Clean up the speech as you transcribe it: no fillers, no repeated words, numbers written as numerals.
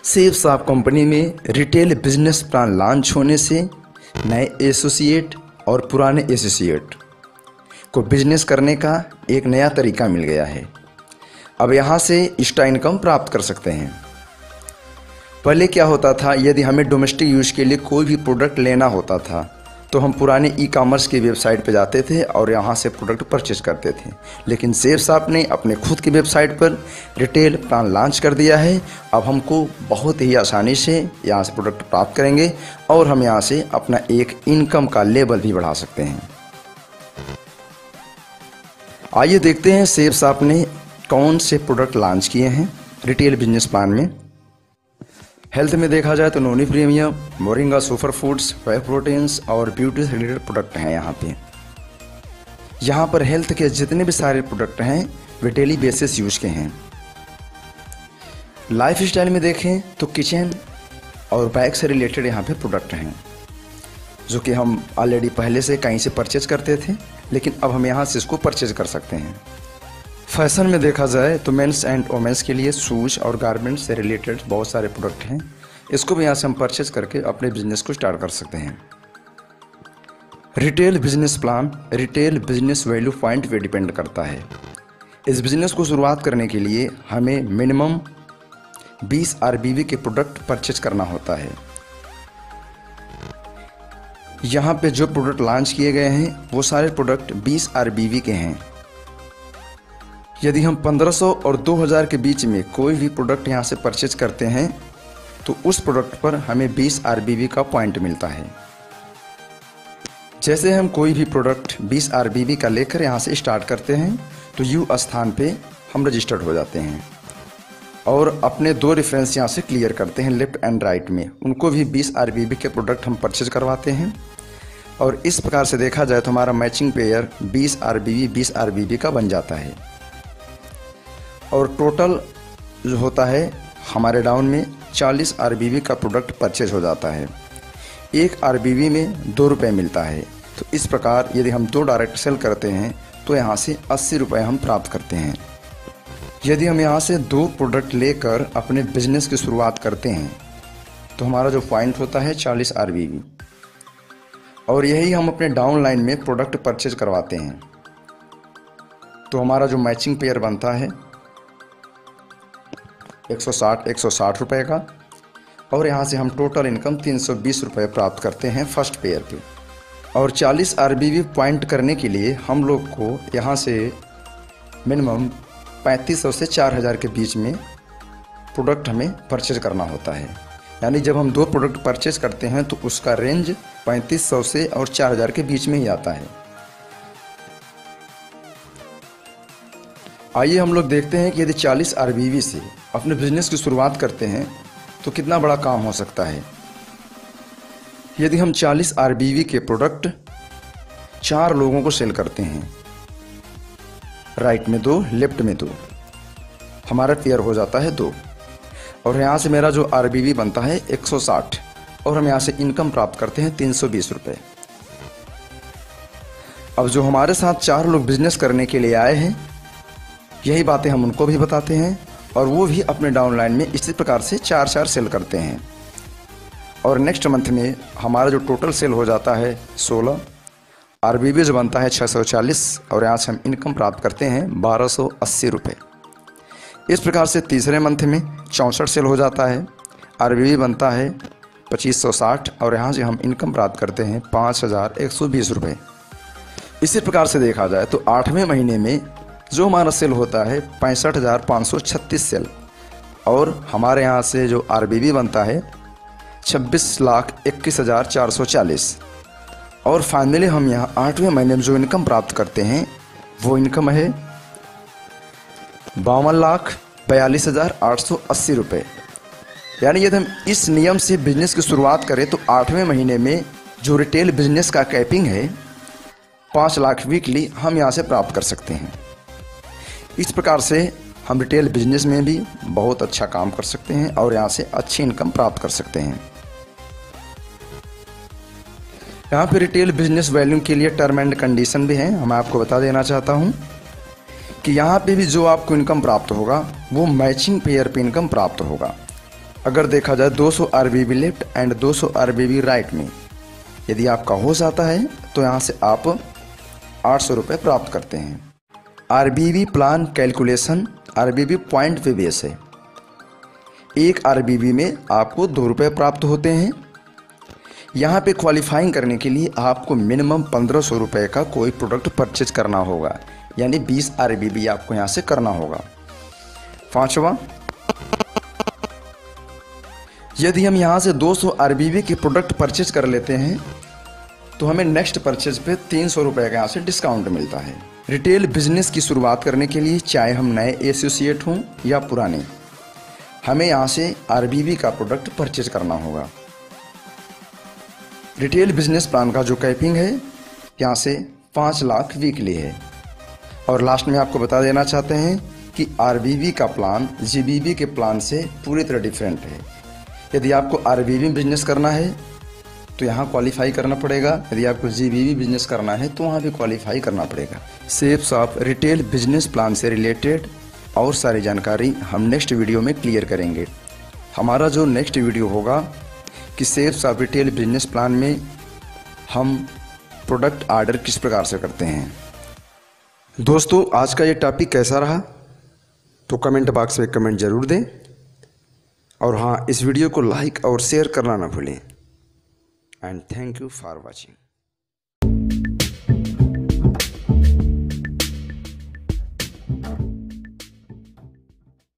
Saves आप company में retail business plan launch होने से नए एसोसिएट और पुराने एसोसिएट को बिजनेस करने का एक नया तरीका मिल गया है। अब यहाँ से एक्स्ट्रा इनकम प्राप्त कर सकते हैं। पहले क्या होता था, यदि हमें डोमेस्टिक यूज के लिए कोई भी प्रोडक्ट लेना होता था तो हम पुराने ई कॉमर्स की वेबसाइट पर जाते थे और यहाँ से प्रोडक्ट परचेज करते थे। लेकिन सेव्स आप ने अपने खुद की वेबसाइट पर रिटेल प्लान लॉन्च कर दिया है। अब हमको बहुत ही आसानी से यहाँ से प्रोडक्ट प्राप्त करेंगे और हम यहाँ से अपना एक इनकम का लेवल भी बढ़ा सकते हैं। आइए देखते हैं सेव्स आप ने कौन से प्रोडक्ट लॉन्च किए हैं रिटेल बिजनेस प्लान में। हेल्थ में देखा जाए तो noni premium, moringa super foods, whey proteins और ब्यूटी से रिलेटेड प्रोडक्ट हैं। यहाँ पर हेल्थ के जितने भी सारे प्रोडक्ट हैं वे डेली बेसिस यूज के हैं। लाइफ स्टाइल में देखें तो किचन और बाइक से रिलेटेड यहाँ पे प्रोडक्ट हैं जो कि हम ऑलरेडी पहले से कहीं से परचेज करते थे, लेकिन अब हम यहाँ से इसको परचेज कर सकते हैं। फैशन में देखा जाए तो मेंस एंड वोमेंस के लिए शूज़ और गारमेंट्स से रिलेटेड बहुत सारे प्रोडक्ट हैं। इसको भी यहाँ से हम परचेज करके अपने बिजनेस को स्टार्ट कर सकते हैं। Retail business plan retail business value point पे डिपेंड करता है। इस बिजनेस को शुरुआत करने के लिए हमें मिनिमम 20 RBV के प्रोडक्ट परचेज करना होता है। यहाँ पे जो प्रोडक्ट लॉन्च किए गए हैं वो सारे प्रोडक्ट 20 RBV के हैं। यदि हम 1500 और 2000 के बीच में कोई भी प्रोडक्ट यहाँ से परचेज करते हैं तो उस प्रोडक्ट पर हमें 20 RBV का पॉइंट मिलता है। जैसे हम कोई भी प्रोडक्ट 20 RBV का लेकर यहाँ से स्टार्ट करते हैं तो यू स्थान पे हम रजिस्टर्ड हो जाते हैं और अपने 2 रेफरेंस यहाँ से क्लियर करते हैं लेफ्ट एंड राइट में। उनको भी 20 RBV के प्रोडक्ट हम परचेज करवाते हैं और इस प्रकार से देखा जाए तो हमारा मैचिंग पेयर 20 RBV का बन जाता है और टोटल जो होता है हमारे डाउन में 40 RBV का प्रोडक्ट परचेज हो जाता है। 1 RBV में 2 रुपये मिलता है। तो इस प्रकार यदि हम 2 डायरेक्ट सेल करते हैं तो यहाँ से 80 रुपये हम प्राप्त करते हैं। यदि हम यहाँ से 2 प्रोडक्ट लेकर अपने बिजनेस की शुरुआत करते हैं तो हमारा जो पॉइंट होता है 40 RBV और यही हम अपने डाउन लाइन में प्रोडक्ट परचेज करवाते हैं तो हमारा जो मैचिंग पेयर बनता है 160 रुपये का और यहाँ से हम टोटल इनकम 320 रुपये प्राप्त करते हैं फर्स्ट पेयर पे। और 40 RBV पॉइंट करने के लिए हम लोग को यहाँ से मिनिमम 3500 से 4000 के बीच में प्रोडक्ट हमें परचेज करना होता है। यानी जब हम 2 प्रोडक्ट परचेज करते हैं तो उसका रेंज 3500 से और 4000 के बीच में ही आता है। आइए हम लोग देखते हैं कि यदि 40 RBV से अपने बिजनेस की शुरुआत करते हैं तो कितना बड़ा काम हो सकता है। यदि हम 40 RBV के प्रोडक्ट 4 लोगों को सेल करते हैं, राइट में 2 लेफ्ट में 2, हमारा पेयर हो जाता है 2 और यहाँ से मेरा जो RBV बनता है 160 और हम यहाँ से इनकम प्राप्त करते हैं 320 रुपये। अब जो हमारे साथ 4 लोग बिजनेस करने के लिए आए हैं यही बातें हम उनको भी बताते हैं और वो भी अपने डाउनलाइन में इसी प्रकार से 4 सेल करते हैं और नेक्स्ट मंथ में हमारा जो टोटल सेल हो जाता है 16, RBV जो बनता है 640 और यहाँ से हम इनकम प्राप्त करते हैं 1280 रुपये। इस प्रकार से तीसरे मंथ में 64 सेल हो जाता है, RBV बनता है 2560 और यहाँ से हम इनकम प्राप्त करते हैं 5120 रुपये। इसी प्रकार से देखा जाए तो 8वें महीने में जो हमारा सेल होता है 65,536 सेल और हमारे यहाँ से जो RBV बनता है 26,21,440 और फाइनली हम यहाँ 8वें महीने में जो इनकम प्राप्त करते हैं वो इनकम है 52,42,880 रुपये। यानी यदि हम इस नियम से बिजनेस की शुरुआत करें तो 8वें महीने में जो रिटेल बिजनेस का कैपिंग है 5 लाख वीकली हम यहाँ से प्राप्त कर सकते हैं। इस प्रकार से हम रिटेल बिजनेस में भी बहुत अच्छा काम कर सकते हैं और यहाँ से अच्छी इनकम प्राप्त कर सकते हैं। यहाँ पे रिटेल बिजनेस वैल्यू के लिए टर्म एंड कंडीशन भी हैं। मैं आपको बता देना चाहता हूँ कि यहाँ पे भी जो आपको इनकम प्राप्त होगा वो मैचिंग पेयर पे इनकम प्राप्त होगा। अगर देखा जाए 200 RBB left and 200 RBB right में यदि आपका हो जाता है तो यहाँ से आप 800 रुपये प्राप्त करते हैं। RBB plan calculation RBB point पे बेस है। 1 RBB में आपको 2 रुपये प्राप्त होते हैं। यहाँ पे क्वालिफाइंग करने के लिए आपको मिनिमम 1500 रुपये का कोई प्रोडक्ट परचेज करना होगा, यानी 20 RBB आपको यहाँ से करना होगा। 5वां, यदि हम यहाँ से 200 RBB के प्रोडक्ट परचेज कर लेते हैं तो हमें नेक्स्ट परचेज पे 300 रुपये का यहाँ से डिस्काउंट मिलता है। रिटेल बिजनेस की शुरुआत करने के लिए चाहे हम नए एसोसिएट हों या पुराने, हमें यहाँ से RBB का प्रोडक्ट परचेज करना होगा। रिटेल बिजनेस प्लान का जो कैपिंग है यहाँ से 5 लाख वीकली है। और लास्ट में आपको बता देना चाहते हैं कि RBB का प्लान GBB के प्लान से पूरी तरह डिफरेंट है। यदि आपको RBB में बिजनेस करना है तो यहाँ क्वालिफाई करना पड़ेगा, यदि आपको GBB बिजनेस करना है तो वहाँ भी क्वालिफाई करना पड़ेगा। Safes of retail business plan से रिलेटेड और सारी जानकारी हम नेक्स्ट वीडियो में क्लियर करेंगे। हमारा जो नेक्स्ट वीडियो होगा कि safes of retail business plan में हम प्रोडक्ट ऑर्डर किस प्रकार से करते हैं। दोस्तों, आज का ये टॉपिक कैसा रहा तो कमेंट बॉक्स में कमेंट ज़रूर दें, और हाँ, इस वीडियो को लाइक और शेयर करना ना भूलें। And thank you for watching.